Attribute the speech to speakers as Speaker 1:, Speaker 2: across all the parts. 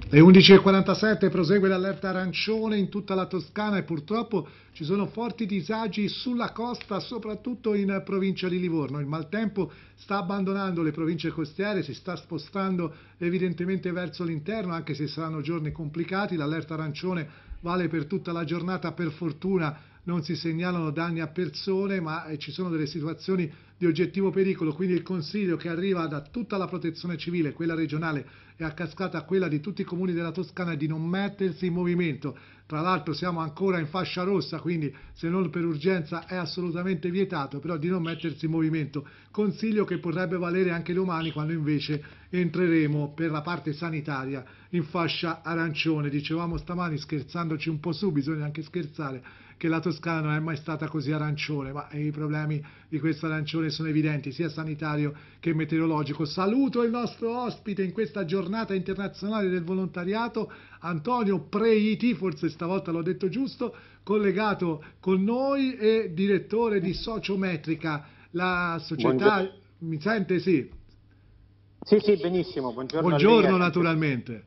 Speaker 1: Le 11:47 prosegue l'allerta arancione in tutta la Toscana e purtroppo ci sono forti disagi sulla costa, soprattutto in provincia di Livorno. Il maltempo sta abbandonando le province costiere, si sta spostando evidentemente verso l'interno, anche se saranno giorni complicati. L'allerta arancione vale per tutta la giornata, per fortuna non si segnalano danni a persone, ma ci sono delle situazioni di oggettivo pericolo, quindi il consiglio che arriva da tutta la protezione civile, quella regionale e a cascata quella di tutti i comuni della Toscana, è di non mettersi in movimento. Tra l'altro siamo ancora in fascia rossa, quindi se non per urgenza è assolutamente vietato, però di non mettersi in movimento. Consiglio che potrebbe valere anche domani, quando invece entreremo per la parte sanitaria in fascia arancione. Dicevamo stamani, scherzandoci un po' su, bisogna anche scherzare, che la Toscana non è mai stata così arancione, ma i problemi di questo arancione sono evidenti, sia sanitario che meteorologico. Saluto il nostro ospite in questa giornata internazionale del volontariato, Antonio Preiti, forse stavolta l'ho detto giusto, collegato con noi e direttore di Sociometrica, la società...
Speaker 2: Buongiorno.
Speaker 1: Mi sente? Sì.
Speaker 2: Sì, sì, benissimo, buongiorno a lei.
Speaker 1: Buongiorno naturalmente.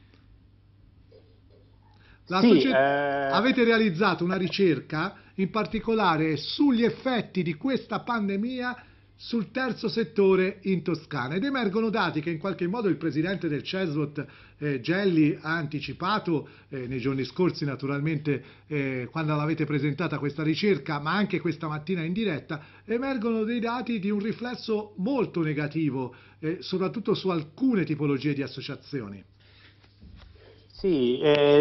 Speaker 2: Sì,
Speaker 1: Avete realizzato una ricerca in particolare sugli effetti di questa pandemia sul terzo settore in Toscana ed emergono dati che in qualche modo il presidente del CESVOT Gelli ha anticipato nei giorni scorsi, naturalmente, quando l'avete presentata questa ricerca, ma anche questa mattina in diretta. Emergono dei dati di un riflesso molto negativo, soprattutto su alcune tipologie di associazioni.
Speaker 2: sì,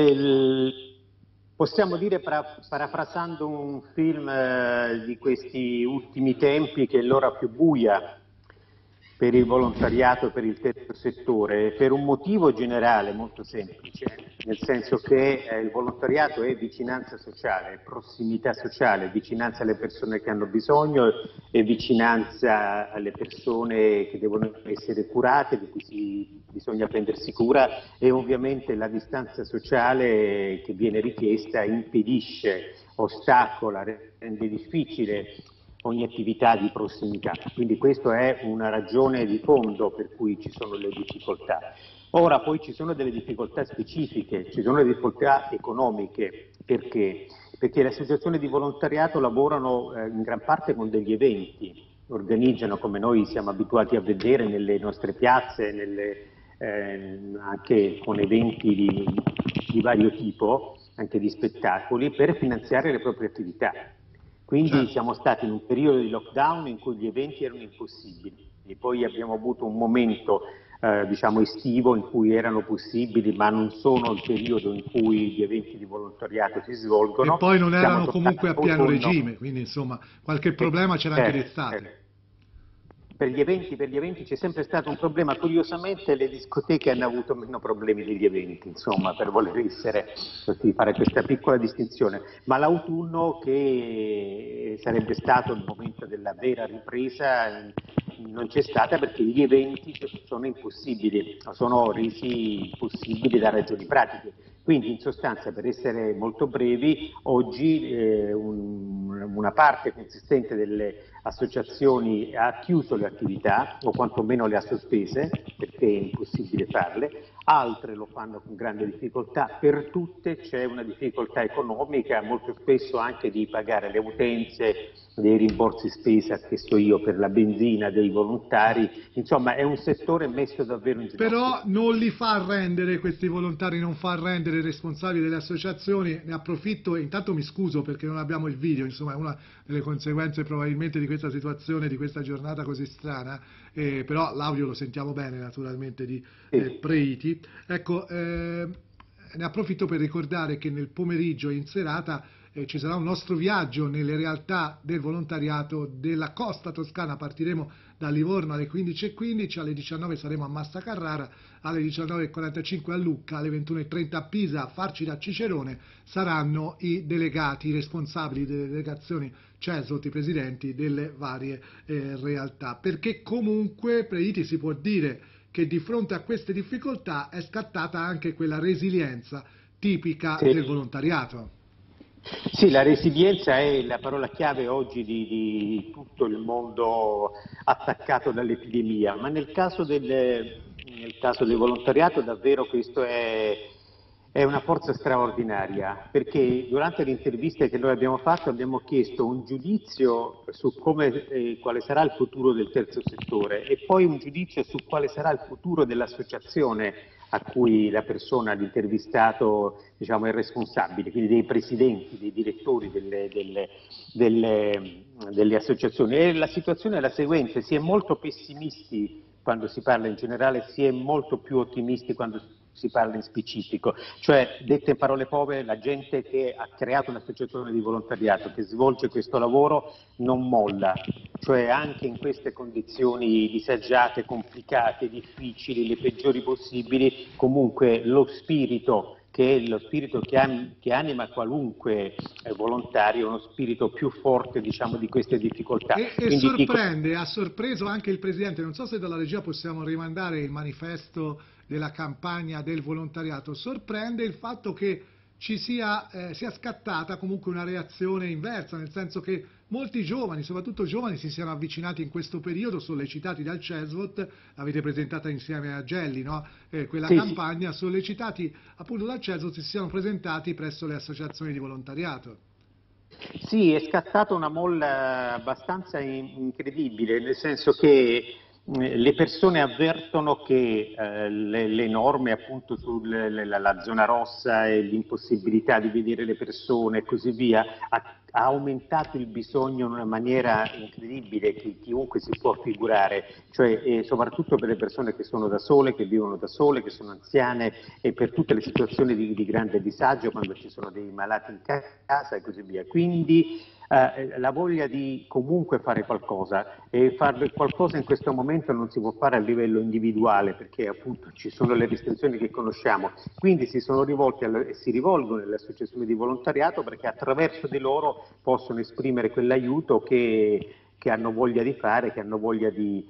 Speaker 2: possiamo dire, parafrasando un film di questi ultimi tempi, che è l'ora più buia per il volontariato e per il terzo settore, per un motivo generale molto semplice, nel senso che il volontariato è vicinanza sociale, prossimità sociale, vicinanza alle persone che hanno bisogno e vicinanza alle persone che devono essere curate, di cui bisogna prendersi cura, e ovviamente la distanza sociale che viene richiesta impedisce, ostacola, rende difficile ogni attività di prossimità. Quindi questa è una ragione di fondo per cui ci sono le difficoltà. Ora poi ci sono delle difficoltà specifiche, ci sono le difficoltà economiche. Perché? Perché le associazioni di volontariato lavorano in gran parte con degli eventi, organizzano, come noi siamo abituati a vedere nelle nostre piazze, anche con eventi di vario tipo, anche di spettacoli, per finanziare le proprie attività. Quindi siamo stati in un periodo di lockdown in cui gli eventi erano impossibili, e poi abbiamo avuto un momento diciamo estivo in cui erano possibili, ma non sono il periodo in cui gli eventi di volontariato si svolgono.
Speaker 1: E poi non
Speaker 2: Siamo
Speaker 1: erano comunque a pieno
Speaker 2: autunno.
Speaker 1: regime, quindi insomma qualche problema c'era anche d'estate.
Speaker 2: Per gli eventi c'è sempre stato un problema. Curiosamente le discoteche hanno avuto meno problemi degli eventi, insomma, per voler fare questa piccola distinzione. Ma l'autunno, che sarebbe stato il momento della vera ripresa, non c'è stata, perché gli eventi sono impossibili, sono resi possibili da ragioni pratiche. Quindi in sostanza, per essere molto brevi, oggi una parte consistente delle associazioni ha chiuso le attività, o quantomeno le ha sospese, perché è impossibile farle, altre lo fanno con grande difficoltà. Per tutte c'è una difficoltà economica, molto spesso anche di pagare le utenze, dei rimborsi spesa, che so io, per la benzina dei volontari. Insomma, è un settore messo davvero in ginocchio.
Speaker 1: Però non li fa arrendere questi volontari, non fa arrendere i responsabili delle associazioni. Ne approfitto e intanto mi scuso perché non abbiamo il video, insomma è una delle conseguenze probabilmente di questa situazione, di questa giornata così strana, però l'audio lo sentiamo bene naturalmente di Preiti. Ecco, ne approfitto per ricordare che nel pomeriggio e in serata ci sarà un nostro viaggio nelle realtà del volontariato della costa toscana. Partiremo da Livorno alle 15:15, alle 19 saremo a Massa Carrara, alle 19:45 a Lucca, alle 21:30 a Pisa. A farci da Cicerone saranno i delegati, i responsabili delle delegazioni CESVOT, i presidenti delle varie realtà, perché comunque, Preiti, si può dire che di fronte a queste difficoltà è scattata anche quella resilienza tipica del volontariato.
Speaker 2: Sì, la resilienza è la parola chiave oggi di tutto il mondo attaccato dall'epidemia, ma nel caso nel caso del volontariato davvero questo è una forza straordinaria, perché durante le interviste che noi abbiamo fatto abbiamo chiesto un giudizio su quale sarà il futuro del terzo settore e poi un giudizio su quale sarà il futuro dell'associazione a cui la persona, l'intervistato, diciamo, è responsabile, quindi dei presidenti, dei direttori delle associazioni. E la situazione è la seguente: si è molto pessimisti quando si parla in generale, si è molto più ottimisti quando si parla in specifico, cioè, dette in parole povere, la gente che ha creato un'associazione di volontariato, che svolge questo lavoro, non molla, cioè anche in queste condizioni disagiate, complicate, difficili, le peggiori possibili, comunque lo spirito che è lo spirito che anima qualunque volontario, è uno spirito più forte, diciamo, di queste difficoltà.
Speaker 1: E
Speaker 2: Quindi
Speaker 1: sorprende, ha sorpreso anche il Presidente, non so se dalla regia possiamo rimandare il manifesto della campagna del volontariato, sorprende il fatto che sia scattata comunque una reazione inversa, nel senso che molti giovani, soprattutto giovani, si siano avvicinati in questo periodo, sollecitati dal CESVOT, l'avete presentata insieme a Gelli, no? Quella
Speaker 2: sì,
Speaker 1: campagna, sollecitati appunto dal CESVOT, si siano presentati presso le associazioni di volontariato.
Speaker 2: sì, è scattata una molla abbastanza incredibile, nel senso che le persone avvertono che le norme appunto sulla zona rossa e l'impossibilità di vedere le persone e così via ha aumentato il bisogno in una maniera incredibile che chiunque si può figurare, cioè soprattutto per le persone che sono da sole, che vivono da sole, che sono anziane e per tutte le situazioni di grande disagio quando ci sono dei malati in casa e così via. Quindi la voglia di comunque fare qualcosa e fare qualcosa in questo momento non si può fare a livello individuale perché appunto ci sono le restrizioni che conosciamo, quindi si sono rivolti e si rivolgono alle associazioni di volontariato perché attraverso di loro possono esprimere quell'aiuto che hanno voglia di fare, che hanno voglia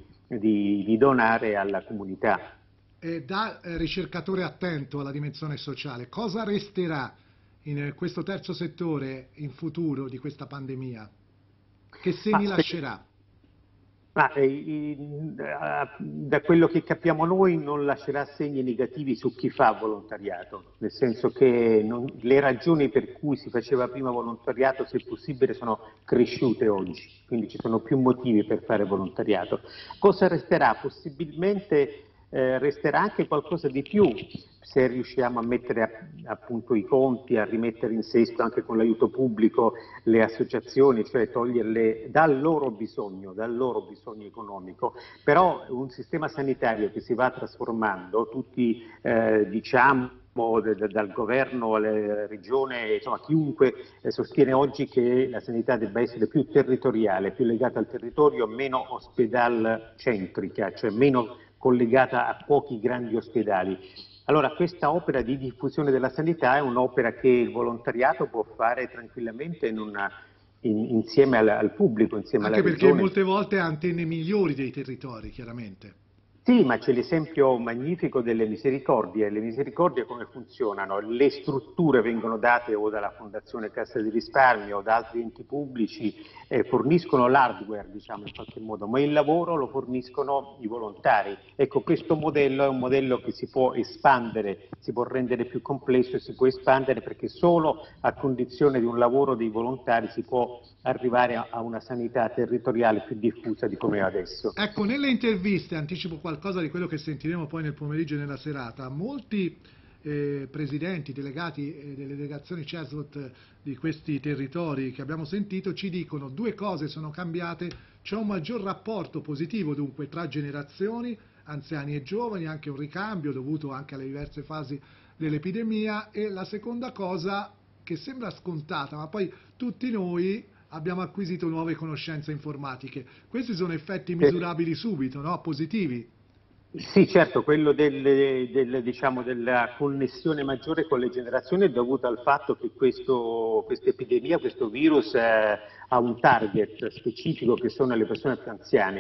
Speaker 2: di donare alla comunità.
Speaker 1: Da ricercatore attento alla dimensione sociale, cosa resterà in questo terzo settore in futuro di questa pandemia? Che segni lascerà?
Speaker 2: Da quello che capiamo noi non lascerà segni negativi su chi fa volontariato, nel senso che le ragioni per cui si faceva prima volontariato, se possibile, sono cresciute oggi, quindi ci sono più motivi per fare volontariato. Cosa resterà? Possibilmente resterà anche qualcosa di più se riusciamo a mettere appunto i conti, a rimettere in sesto anche con l'aiuto pubblico le associazioni, cioè toglierle dal loro bisogno economico, però un sistema sanitario che si va trasformando, tutti diciamo dal governo alle regioni, insomma chiunque sostiene oggi che la sanità debba essere più territoriale, più legata al territorio, meno ospedal-centrica, cioè meno collegata a pochi grandi ospedali. Allora questa opera di diffusione della sanità è un'opera che il volontariato può fare tranquillamente insieme al pubblico, insieme alla
Speaker 1: Anche perché
Speaker 2: regione.
Speaker 1: molte volte ha antenne migliori dei territori, chiaramente.
Speaker 2: Sì, ma c'è l'esempio magnifico delle misericordie. Le misericordie come funzionano? Le strutture vengono date o dalla Fondazione Cassa di Risparmio o da altri enti pubblici, forniscono l'hardware, diciamo in qualche modo, ma il lavoro lo forniscono i volontari. Ecco, questo modello è un modello che si può espandere, si può rendere più complesso e si può espandere perché solo a condizione di un lavoro dei volontari si può arrivare a una sanità territoriale più diffusa di come è adesso.
Speaker 1: Ecco, nelle interviste, anticipo qualcosa di quello che sentiremo poi nel pomeriggio e nella serata, molti presidenti, delegati delle delegazioni CESVOT di questi territori che abbiamo sentito ci dicono due cose sono cambiate, c'è un maggior rapporto positivo dunque tra generazioni, anziani e giovani, anche un ricambio dovuto anche alle diverse fasi dell'epidemia e la seconda cosa che sembra scontata ma poi tutti noi abbiamo acquisito nuove conoscenze informatiche. Questi sono effetti misurabili subito, no? Positivi.
Speaker 2: Sì, certo, quello diciamo, della connessione maggiore con le generazioni è dovuto al fatto che questa epidemia, questo virus ha un target specifico che sono le persone più anziane,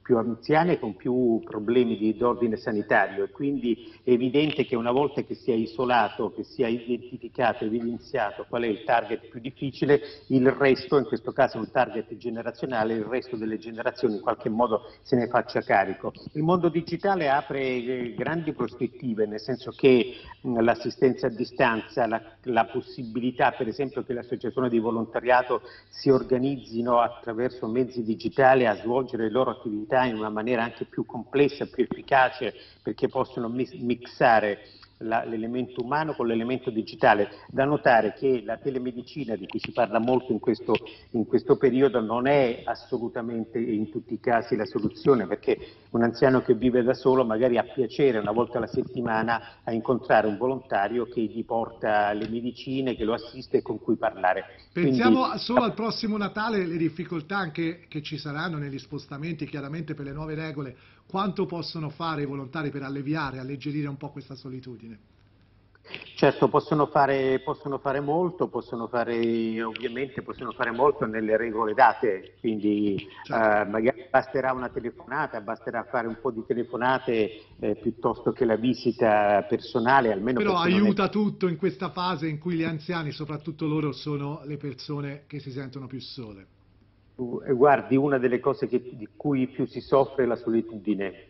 Speaker 2: più anziane e con più problemi di ordine sanitario, e quindi è evidente che una volta che si è isolato, che si è identificato, evidenziato qual è il target più difficile, il resto, in questo caso un target generazionale, il resto delle generazioni in qualche modo se ne faccia carico. Il mondo digitale apre grandi prospettive, nel senso che l'assistenza a distanza, la possibilità per esempio che le associazioni di volontariato si organizzino attraverso mezzi digitali a svolgere le loro attività in una maniera anche più complessa, più efficace, perché possono mixare l'elemento umano con l'elemento digitale. Da notare che la telemedicina, di cui si parla molto in questo periodo, non è assolutamente in tutti i casi la soluzione, perché un anziano che vive da solo magari ha piacere una volta alla settimana a incontrare un volontario che gli porta le medicine, che lo assiste e con cui parlare.
Speaker 1: Pensiamo
Speaker 2: Quindi,
Speaker 1: solo al prossimo Natale, le difficoltà anche che ci saranno negli spostamenti, chiaramente per le nuove regole, quanto possono fare i volontari per alleviare, alleggerire un po' questa solitudine?
Speaker 2: certo, possono fare molto, ovviamente possono fare molto nelle regole date, quindi
Speaker 1: Certo.
Speaker 2: magari basterà una telefonata, basterà fare un po' di telefonate piuttosto che la visita personale, almeno
Speaker 1: Però
Speaker 2: perché non è...
Speaker 1: aiuta tutto in questa fase in cui gli anziani, soprattutto loro, sono le persone che si sentono più sole.
Speaker 2: Guardi, una delle cose di cui più si soffre è la solitudine.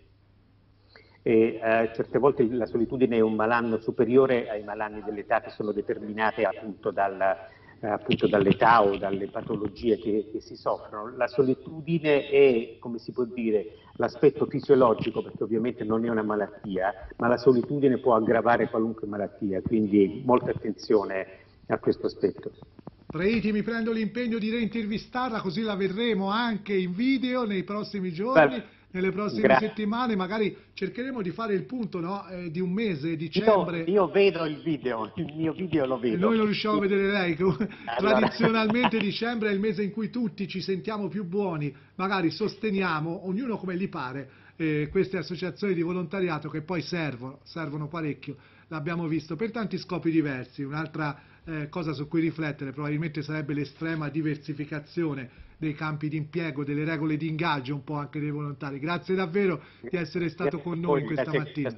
Speaker 2: E certe volte la solitudine è un malanno superiore ai malanni dell'età, che sono determinate appunto dall'età o dalle patologie che si soffrono. La solitudine è, come si può dire, l'aspetto fisiologico, perché ovviamente non è una malattia, ma la solitudine può aggravare qualunque malattia, quindi molta attenzione a questo aspetto.
Speaker 1: Traiti, mi prendo l'impegno di reintervistarla, così la vedremo anche in video nei prossimi giorni, nelle prossime settimane. Magari cercheremo di fare il punto, no? Di un mese, dicembre.
Speaker 2: Io vedo il mio video lo vedo.
Speaker 1: E noi non riusciamo a vedere lei.
Speaker 2: Allora...
Speaker 1: Tradizionalmente dicembre è il mese in cui tutti ci sentiamo più buoni, magari sosteniamo, ognuno come gli pare, queste associazioni di volontariato che poi servono parecchio, l'abbiamo visto, per tanti scopi diversi. Un'altra cosa su cui riflettere probabilmente sarebbe l'estrema diversificazione dei campi di impiego, delle regole di ingaggio un po' anche dei volontari. Grazie davvero di essere stato con noi questa mattina.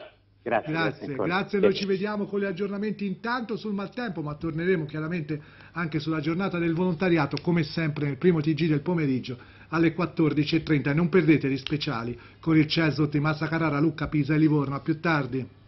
Speaker 1: Grazie, noi ci vediamo con gli aggiornamenti intanto sul maltempo, ma torneremo chiaramente anche sulla giornata del volontariato, come sempre nel primo TG del pomeriggio alle 14:30. Non perdete gli speciali con il CESOT di Massa Carrara, Lucca, Pisa e Livorno. A più tardi.